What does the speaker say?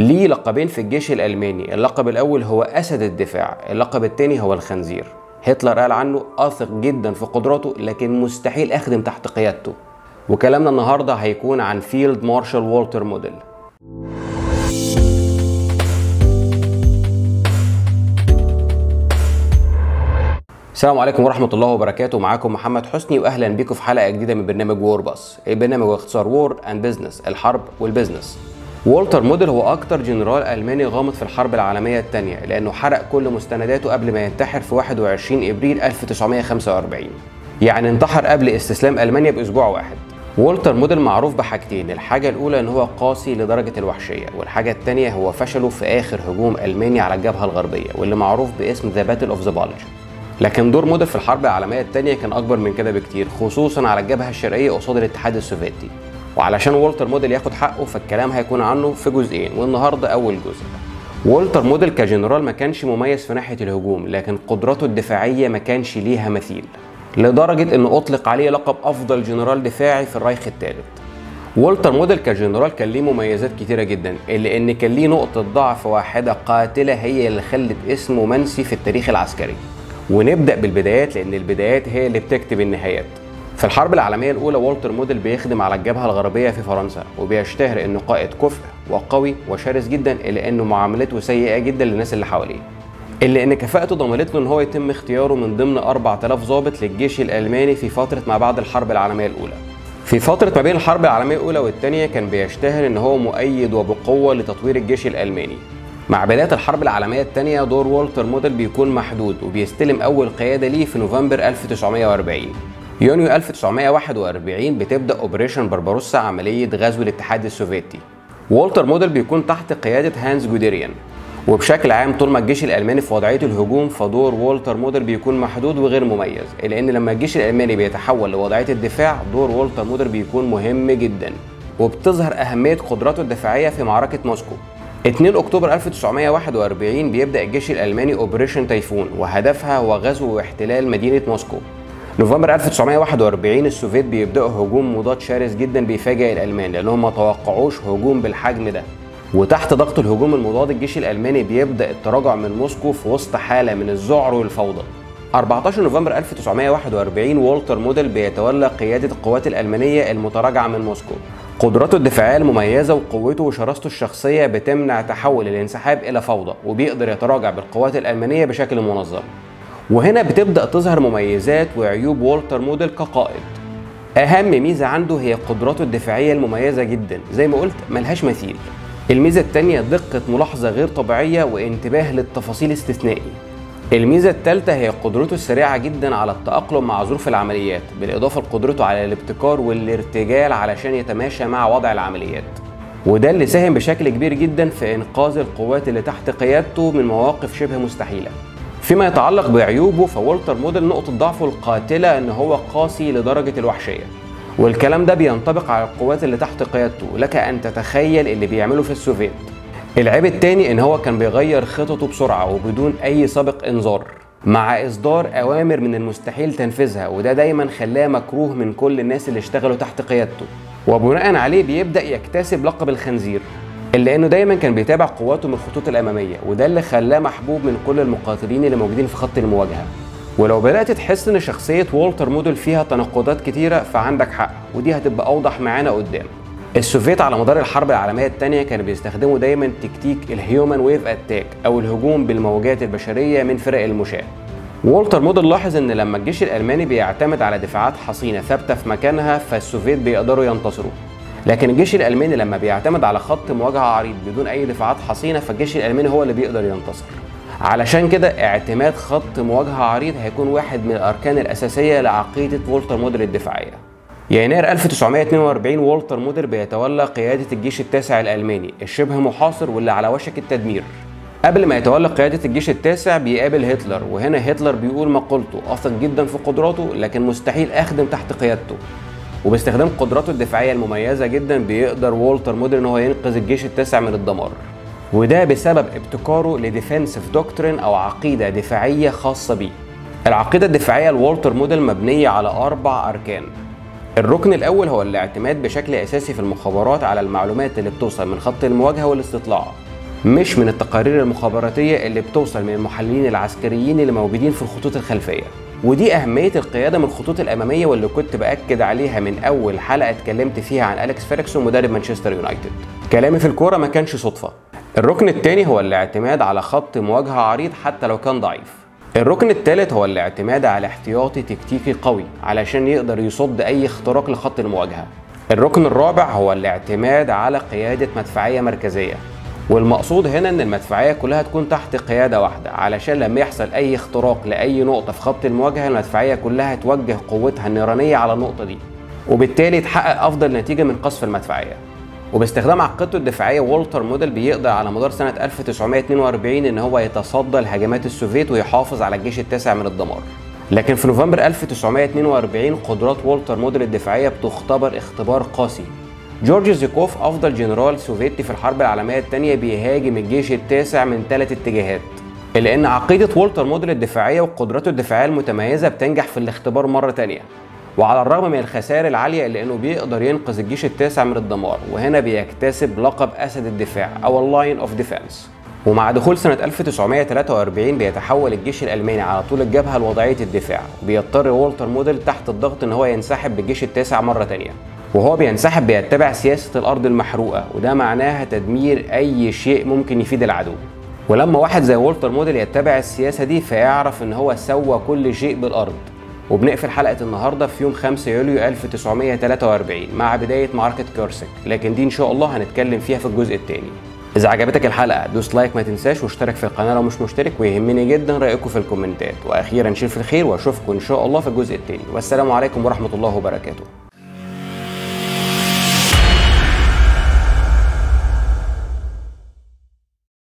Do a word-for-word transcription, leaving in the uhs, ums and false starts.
ليه لقبين في الجيش الألماني، اللقب الأول هو أسد الدفاع، اللقب الثاني هو الخنزير. هتلر قال عنه أثق جدا في قدراته لكن مستحيل أخدم تحت قيادته. وكلامنا النهارده هيكون عن فيلد مارشال والتر موديل. السلام عليكم ورحمة الله وبركاته، معاكم محمد حسني واهلا بيكم في حلقة جديدة من برنامج وور باص. البرنامج هو اختصار وور اند بزنس، الحرب والبزنس. والتر موديل هو اكتر جنرال الماني غامض في الحرب العالمية الثانية، لانه حرق كل مستنداته قبل ما ينتحر في واحد وعشرين ابريل ألف وتسعمائة وخمسة وأربعين، يعني انتحر قبل استسلام المانيا باسبوع واحد. والتر موديل معروف بحاجتين، الحاجة الأولى إن هو قاسي لدرجة الوحشية، والحاجة الثانية هو فشله في آخر هجوم ألماني على الجبهة الغربية واللي معروف باسم ذا باتل أوف ذا بالج. لكن دور موديل في الحرب العالمية الثانية كان أكبر من كده بكتير، خصوصا على الجبهة الشرقية قصاد الاتحاد السوفيتي. وعلشان والتر موديل ياخد حقه فالكلام هيكون عنه في جزئين، والنهارده أول جزء. والتر موديل كجنرال ما كانش مميز في ناحية الهجوم، لكن قدراته الدفاعية ما كانش ليها مثيل، لدرجة إنه أطلق عليه لقب أفضل جنرال دفاعي في الرايخ الثالث. والتر موديل كجنرال كان ليه مميزات كتيرة جدا، إلا إن كان ليه نقطة ضعف واحدة قاتلة هي اللي خلت اسمه منسي في التاريخ العسكري. ونبدأ بالبدايات لأن البدايات هي اللي بتكتب النهايات. في الحرب العالمية الأولى والتر موديل بيخدم على الجبهة الغربية في فرنسا، وبيشتهر إنه قائد كفء وقوي وشرس جدا، إلا إنه معاملته سيئة جدا للناس اللي حواليه. إلا إن كفاءته ضمنت له إن هو يتم اختياره من ضمن أربعة آلاف ضابط للجيش الألماني في فترة ما بعد الحرب العالمية الأولى. في فترة ما بين الحرب العالمية الأولى والثانية كان بيشتهر إن هو مؤيد وبقوة لتطوير الجيش الألماني. مع بداية الحرب العالمية الثانية دور والتر موديل بيكون محدود، وبيستلم أول قيادة ليه في نوفمبر ألف وتسعمائة وأربعين. يونيو ألف وتسعمائة وواحد وأربعين بتبدأ أوبريشن بربروسا، عملية غزو الاتحاد السوفيتي. والتر موديل بيكون تحت قيادة هانز جوديريان. وبشكل عام طول ما الجيش الألماني في وضعية الهجوم فدور والتر موديل بيكون محدود وغير مميز، لأن لما الجيش الألماني بيتحول لوضعية الدفاع دور والتر موديل بيكون مهم جدا، وبتظهر أهمية قدراته الدفاعية في معركة موسكو. اثنين أكتوبر ألف وتسعمائة وواحد وأربعين بيبدأ الجيش الألماني أوبريشن تايفون، وهدفها هو غزو واحتلال مدينة موسكو. نوفمبر ألف وتسعمائة وواحد وأربعين السوفيت بيبدأوا هجوم مضاد شرس جدا بيفاجئ الألمان، لأنهم ما توقعوش هجوم بالحجم ده. وتحت ضغط الهجوم المضاد الجيش الألماني بيبدأ التراجع من موسكو في وسط حالة من الذعر والفوضى. أربعة عشر نوفمبر ألف وتسعمائة وواحد وأربعين والتر موديل بيتولى قيادة القوات الألمانية المتراجعة من موسكو. قدراته الدفاعية المميزة وقوته وشراسته الشخصية بتمنع تحول الانسحاب إلى فوضى، وبيقدر يتراجع بالقوات الألمانية بشكل منظم. وهنا بتبدأ تظهر مميزات وعيوب والتر موديل كقائد. أهم ميزة عنده هي قدراته الدفاعية المميزة جدا، زي ما قلت ملهاش مثيل. الميزة الثانية دقة ملاحظة غير طبيعية وانتباه للتفاصيل استثنائي. الميزة الثالثة هي قدرته السريعة جدا على التأقلم مع ظروف العمليات، بالإضافة لقدرته على الابتكار والارتجال علشان يتماشى مع وضع العمليات. وده اللي ساهم بشكل كبير جدا في إنقاذ القوات اللي تحت قيادته من مواقف شبه مستحيلة. فيما يتعلق بعيوبه فوالتر موديل نقطة ضعفه القاتلة إن هو قاسي لدرجة الوحشية، والكلام ده بينطبق على القوات اللي تحت قيادته، لك أن تتخيل اللي بيعمله في السوفيت. العيب التاني ان هو كان بيغير خططه بسرعة وبدون اي سابق انذار، مع اصدار اوامر من المستحيل تنفيذها، وده دايما خلاه مكروه من كل الناس اللي اشتغلوا تحت قيادته. وبناء عليه بيبدأ يكتسب لقب الخنزير، الا انه دايما كان بيتابع قواته من الخطوط الامامية، وده اللي خلاه محبوب من كل المقاتلين اللي موجودين في خط المواجهة. ولو بدأت تحس ان شخصية والتر موديل فيها تناقضات كتيرة فعندك حق، ودي هتبقى اوضح معانا قدام. السوفيت على مدار الحرب العالمية الثانية كانوا بيستخدموا دايما تكتيك الهيومن ويف اتاك، او الهجوم بالموجات البشرية من فرق المشاة. والتر موديل لاحظ ان لما الجيش الالماني بيعتمد على دفاعات حصينة ثابتة في مكانها فالسوفيت بيقدروا ينتصروا، لكن الجيش الالماني لما بيعتمد على خط مواجهة عريض بدون اي دفاعات حصينة فالجيش الالماني هو اللي بيقدر ينتصر. علشان كده اعتماد خط مواجهة عريض هيكون واحد من الاركان الاساسية لعقيدة والتر موديل الدفاعية. يناير ألف وتسعمائة واثنين وأربعين والتر موديل بيتولى قيادة الجيش التاسع الألماني الشبه محاصر واللي على وشك التدمير. قبل ما يتولى قيادة الجيش التاسع بيقابل هتلر، وهنا هتلر بيقول مقولته: أثق جدا في قدراته لكن مستحيل أخدم تحت قيادته. وباستخدام قدراته الدفاعية المميزة جدا بيقدر والتر موديل إن هو ينقذ الجيش التاسع من الدمار، وده بسبب ابتكاره لديفنسيف دوكترين أو عقيدة دفاعية خاصة بيه. العقيدة الدفاعية لوالتر موديل مبنية على أربع أركان. الركن الأول هو الاعتماد بشكل أساسي في المخابرات على المعلومات اللي بتوصل من خط المواجهة والاستطلاع، مش من التقارير المخابراتية اللي بتوصل من المحللين العسكريين اللي موجودين في الخطوط الخلفية. ودي أهمية القيادة من الخطوط الأمامية، واللي كنت بأكد عليها من أول حلقة اتكلمت فيها عن أليكس فيرجسون مدرب مانشستر يونايتد. كلامي في الكورة ما كانش صدفة. الركن الثاني هو الاعتماد على خط مواجهة عريض حتى لو كان ضعيف. الركن الثالث هو الاعتماد على احتياطي تكتيكي قوي علشان يقدر يصد أي اختراق لخط المواجهة. الركن الرابع هو الاعتماد على قيادة مدفعية مركزية، والمقصود هنا ان المدفعيه كلها تكون تحت قياده واحده علشان لما يحصل اي اختراق لاي نقطه في خط المواجهه المدفعيه كلها توجه قوتها النيرانيه على النقطه دي، وبالتالي تحقق افضل نتيجه من قصف المدفعيه. وباستخدام عقيدته الدفاعيه والتر موديل بيقدر على مدار سنه ألف وتسعمائة واثنين وأربعين ان هو يتصدى لهجمات السوفيت ويحافظ على الجيش التاسع من الدمار. لكن في نوفمبر ألف وتسعمائة واثنين وأربعين قدرات والتر موديل الدفاعيه بتختبر اختبار قاسي. جورج زيكوف أفضل جنرال سوفيتي في الحرب العالمية الثانية بيهاجم الجيش التاسع من ثلاث اتجاهات، إلا إن عقيدة والتر موديل الدفاعية وقدراته الدفاعية المتميزة بتنجح في الاختبار مرة تانية، وعلى الرغم من الخسائر العالية إلا إنه بيقدر ينقذ الجيش التاسع من الدمار، وهنا بيكتسب لقب أسد الدفاع أو اللاين أوف ديفنس. ومع دخول سنة ألف وتسعمائة وثلاثة وأربعين بيتحول الجيش الألماني على طول الجبهة لوضعية الدفاع، وبيضطر والتر موديل تحت الضغط إن هو ينسحب بالجيش التاسع مرة تانية. وهو بينسحب بيتبع سياسة الأرض المحروقة، وده معناها تدمير أي شيء ممكن يفيد العدو. ولما واحد زي والتر موديل يتبع السياسة دي فيعرف إن هو سوى كل شيء بالأرض. وبنقفل حلقة النهاردة في يوم خمسة يوليو ألف وتسعمائة وثلاثة وأربعين مع بداية معركة كورسك، لكن دي إن شاء الله هنتكلم فيها في الجزء الثاني. إذا عجبتك الحلقة دوس لايك ما تنساش، واشترك في القناة لو مش مشترك، ويهمني جدا رأيكم في الكومنتات. وأخيرا شيل في الخير، وأشوفكم إن شاء الله في الجزء الثاني، والسلام عليكم ورحمة الله وبركاته.